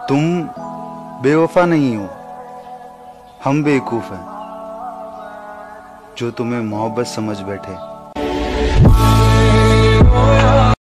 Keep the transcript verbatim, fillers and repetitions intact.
तुम बेवफा नहीं हो, हम बेवकूफ हैं जो तुम्हें मोहब्बत समझ बैठे।